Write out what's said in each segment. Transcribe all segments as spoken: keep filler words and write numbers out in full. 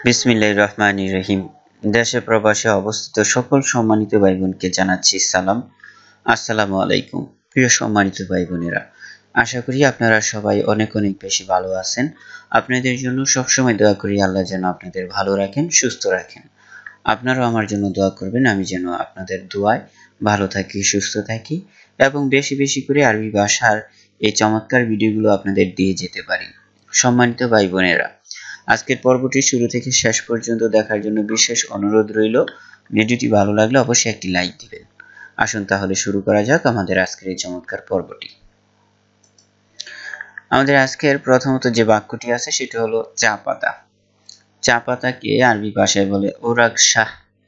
বিসমিল্লাহির রহমানির রহিম। দেশে প্রবাসে অবস্থিত সকল সম্মানিত ভাই বোনকে জানাচ্ছি সালাম, আসসালামু আলাইকুম। প্রিয় সম্মানিত ভাই বোনেরা, আশা করি আপনারা সবাই অনেক অনেক বেশি ভালো আছেন। আপনাদের জন্য সবসময় দোয়া করি আল্লাহ যেন আপনাদের ভালো রাখেন, সুস্থ রাখেন। আপনারাও আমার জন্য দোয়া করবেন, আমি যেন আপনাদের দোয়ায় ভালো থাকি, সুস্থ থাকি এবং বেশি বেশি করে আরবি ভাষার এই চমৎকার ভিডিওগুলো আপনাদের দিয়ে যেতে পারি। সম্মানিত ভাই বোনেরা, আজকের পর্বটি শুরু থেকে শেষ পর্যন্ত দেখার জন্য বিশেষ অনুরোধ রইল। ভিডিওটি ভালো লাগলে অবশ্যই একটি লাইক দিবেন। আসুন তাহলে শুরু করা যাক আমাদের আজকের এই চমৎকার পর্বটি। আমাদের আজকের প্রথমত যে বাক্যটি আছে সেটি হলো চা পাতা। চা পাতাকে আরবি ভাষায় বলে ওরাক শাহ।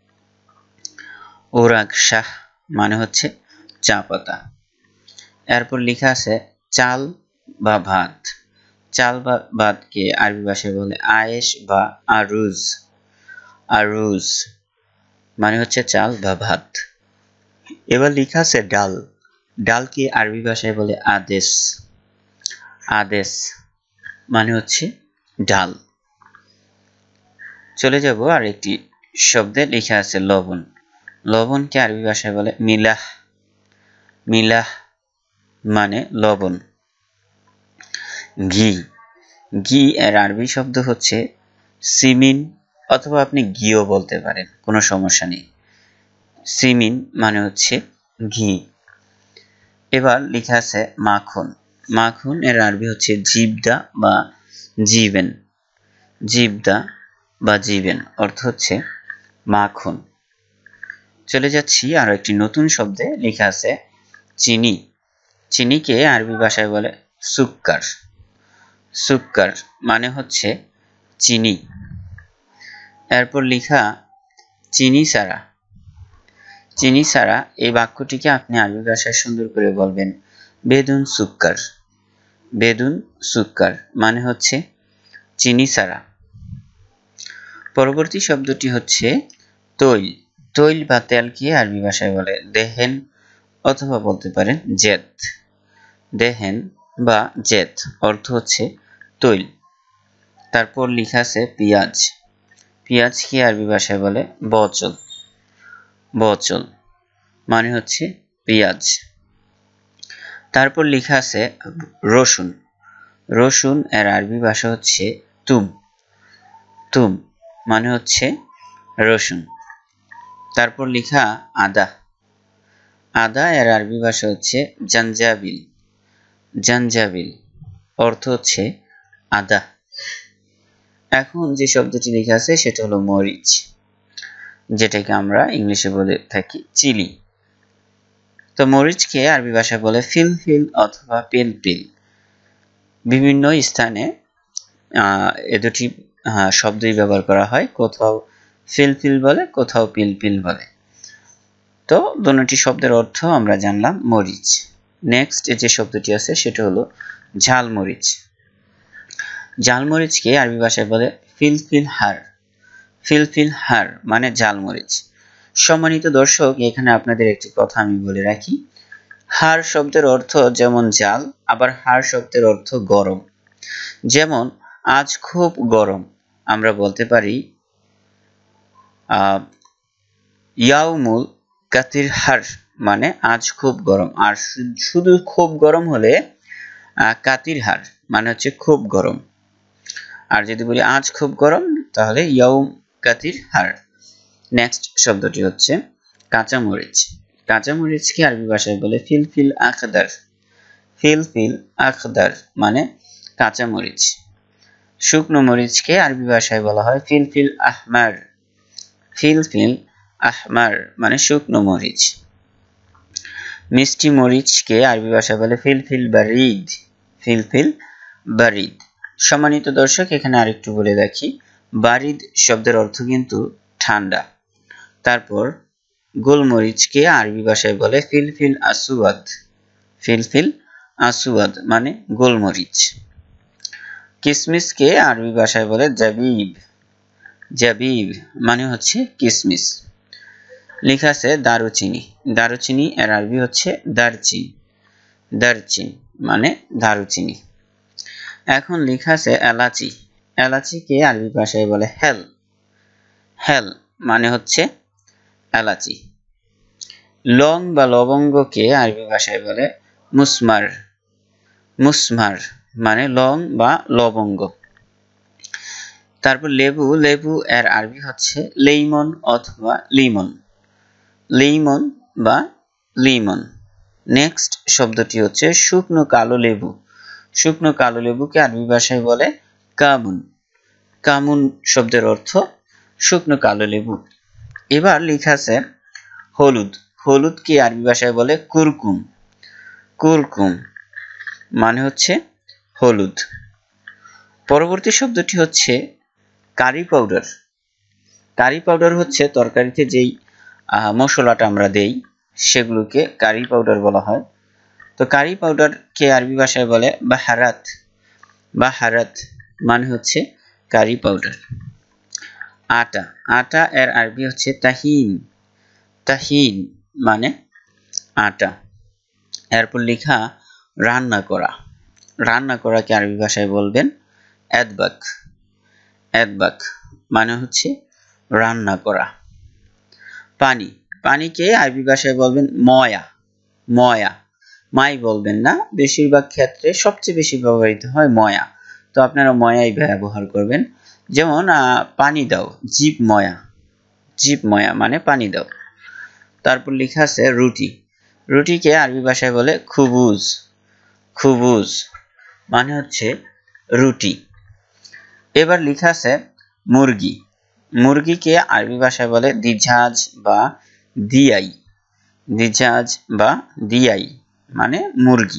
ওরাক শাহ মানে হচ্ছে চা পাতা। এরপর লেখা আছে চাল বা ভাত। চাল বা ভাতকে আরবি ভাষায় বলে আয়েশ বা আরুজ। আরুজ মানে হচ্ছে চাল বা ভাত। এবার লেখা আছে ডাল। ডালকে আরবি ভাষায় বলে আদেশ। আদেশ মানে হচ্ছে ডাল। চলে যাব আর একটি শব্দে লেখা আছে লবণ। লবণকে আরবি ভাষায় বলে মিলাহ। মিলাহ মানে লবণ। ঘি। ঘি এর আরবি শব্দ হচ্ছে সিমিন, অথবা আপনি ঘিও বলতে পারেন, কোনো সমস্যা নেই। সিমিন মানে হচ্ছে ঘি। এবার লেখা আছে মাখন। মাখন এর আরবি হচ্ছে জিবদা বা জীবেন। জিবদা বা জীবেন অর্থ হচ্ছে মাখন। চলে যাচ্ছি আরো একটি নতুন শব্দে, লেখা আছে চিনি। চিনিকে আরবি ভাষায় বলে সুক্কার। সুক্কার মানে হচ্ছে চিনি। এরপর লেখা চিনি ছাড়া। চিনি ছাড়া এই বাক্যটিকে আপনি আরবি ভাষায় সুন্দর করে বলবেন বেদুন সুক্কার। বেদুন সুক্কার মানে হচ্ছে চিনি ছাড়া। পরবর্তী শব্দটি হচ্ছে তৈল। তৈল বা তেলকে আরবি ভাষায় বলে দেহেন, অথবা বলতে পারেন জেত। দেহেন বা জেত অর্থ হচ্ছে তৈল। তারপর লেখা আছে পেঁয়াজ। পেঁয়াজকে আরবি ভাষায় বলে বচল। বচল মানে হচ্ছে পেঁয়াজ। তারপর লেখা আছে রসুন। রসুন এর আরবি ভাষা হচ্ছে তুম। তুম মানে হচ্ছে রসুন। তারপর লেখা আদা। আদা এর আরবি ভাষা হচ্ছে জানজাবিল। জানজাবিল অর্থ হচ্ছে আদা। এখন যে শব্দটি লেখা আছে সেটা হলো মরিচ, যেটাকে আমরা ইংলিশে বলে থাকি চিলি। তো মরিচকে আরবি ভাষায় বলে ফিলফিল অথবা পিলপিল। বিভিন্ন স্থানে এ দুটি শব্দই ব্যবহার করা হয়, কোথাও ফিলফিল বলে, কোথাও পিলপিল বলে। তো দুটি শব্দের অর্থ আমরা জানলাম মরিচ। নেক্সট যে শব্দটি আছে সেটা হলো ঝালমরিচ। ঝালমরিচকে আরবি ভাষায় বলে ফিলফিল হার। ফিলফিল হার মানে ঝালমরিচ। সম্মানিত দর্শক, এখানে আপনাদের একটি কথা আমি বলে রাখি। হার শব্দের অর্থ যেমন জাল, আবার হার শব্দের অর্থ গরম। যেমন আজ খুব গরম, আমরা বলতে পারি আহ ইয়াউমুল কাতির হার মানে আজ খুব গরম। আর শুধু খুব গরম হলে কাতির হার মানে হচ্ছে খুব গরম। আর যদি বলি আজ খুব গরম তাহলে ইয়াউম কাতির হার। নেক্সট শব্দটি হচ্ছে কাঁচামরিচ। কাঁচামরিচকে আরবি ভাষায় বলে ফিলফিল আখদার। ফিলফিল আখদার মানে কাঁচামরিচ। শুকনো মরিচকে আরবি ভাষায় বলা হয় ফিলফিল আহমার। ফিলফিল আহমার মানে শুকনো মরিচ। মিষ্টি মরিচকে আরবি ভাষায় বলে ফিলফিল বারিদ। ফিলফিল বারিদ। সম্মানিত দর্শক, এখানে আরেকটু বলে রাখি, বারিদ শব্দের অর্থ কিন্তু ঠান্ডা। তারপর গোলমরিচকে আরবি ভাষায় বলে ফিলফিল আসুয়াদ। ফিলফিল আসুয়াদ মানে গোলমরিচ। কিসমিসকে আরবি ভাষায় বলে জাবিব। জাবিব মানে হচ্ছে কিসমিস। লেখা আছে দারুচিনি। দারুচিনি এর আরবি হচ্ছে দারচিনি। দারচিনি মানে দারুচিনি। এখন লেখা আছে এলাচি। এলাচিকে আরবি ভাষায় বলে হেল। হেল মানে হচ্ছে এলাচি। লং বা লবঙ্গকে আরবি ভাষায় বলে মুসমার। মুসমার মানে লং বা লবঙ্গ। তারপর লেবু, লেবু এর আরবি হচ্ছে লেইমন অথবা লিমন। লেইমন বা লিমন। নেক্সট শব্দটি হচ্ছে শুকনো কালো লেবু। শুকনো কালো লেবুকে আরবি ভাষায় বলে কামুন। কামুন শব্দের অর্থ শুকনো কালো লেবু। এবার লেখা আছে হলুদ। হলুদকে আরবি ভাষায় বলে কুরকুম। কুরকুম মানে হচ্ছে হলুদ। পরবর্তী শব্দটি হচ্ছে কারি পাউডার। কারি পাউডার হচ্ছে তরকারিতে যেই মশলাটা আমরা দেই সেগুলোকে কারি পাউডার বলা হয়। তো কারি পাউডারকে আরবি ভাষায় বলে বাহারাত। বাহারাত মানে হচ্ছে কারি পাউডার। আটা, আটা এর আরবি হচ্ছে তাহিন। তাহিন মানে আটা। এরপর লেখা রান্না করা। রান্না করাকে আরবি ভাষায় বলবেন এদবাক। এদবাক মানে হচ্ছে রান্না করা। পানি, পানিকে আরবি ভাষায় বলবেন ময়া। ময়া, মাই বলবেন না, বেশিরভাগ ক্ষেত্রে সবচেয়ে বেশি ব্যবহৃত হয় ময়া। তো আপনারা ময়াই ব্যবহার করবেন। যেমন পানি দাও, জিপ ময়া। জিপ ময়া মানে পানি দাও। তারপর লেখা আছে রুটি। রুটিকে আরবি ভাষায় বলে খুবুজ। খুবুজ মানে হচ্ছে রুটি। এবার লেখা আছে মুরগি। মুরগিকে আরবি ভাষায় বলে দিঝাজ বা দিয়াই। দিঝাজ বা দিয়াই মানে মুরগি।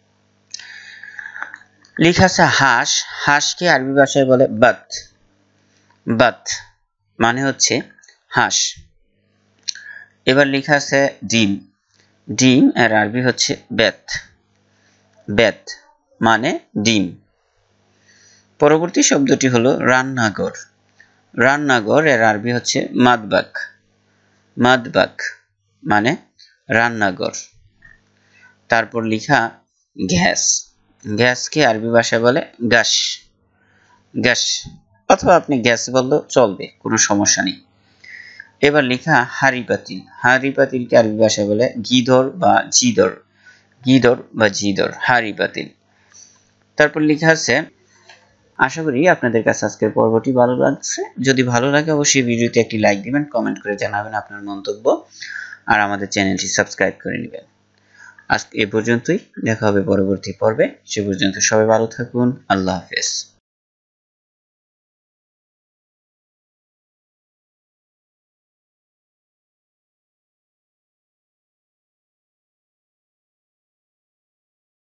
লেখা আছে হাঁস। হাঁসকে আরবি ভাষায় বলে বাত। বাত মানে হচ্ছে হাঁস। এবার লেখা আছে ডিম। ডিম এর আরবি হচ্ছে বেত। বেত মানে ডিম। পরবর্তী শব্দটি হলো রান্নাঘর। রান্নাঘর এর আরবি হচ্ছে মাদবাক। মাদবাক মানে রান্নাঘর। তারপর লেখা গ্যাস। গ্যাসকে আরবি ভাষায় বলে গ্যাস। গ্যাস অথবা আপনি গ্যাস বললেও চলবে, কোনো সমস্যা নেই। এবার লেখা হাঁড়ি পাতিল। হাঁড়ি পাতিলকে আরবি ভাষায় বলে গিদর বা জিদর। গিদর বা জিদর, হাঁড়ি পাতিল। তারপর লেখা আছে, আশা করি আপনাদের কাছে আজকের পর্বটি ভালো লাগছে। যদি ভালো লাগে অবশ্যই ভিডিওতে একটি লাইক দিবেন, কমেন্ট করে জানাবেন আপনার মন্তব্য, আর আমাদের চ্যানেলটি সাবস্ক্রাইব করে নেবেন। আজকে এ পর্যন্তই, দেখা হবে পরবর্তী পর্বে। সে পর্যন্ত সবাই ভালো থাকুন। আল্লাহ হাফেজ।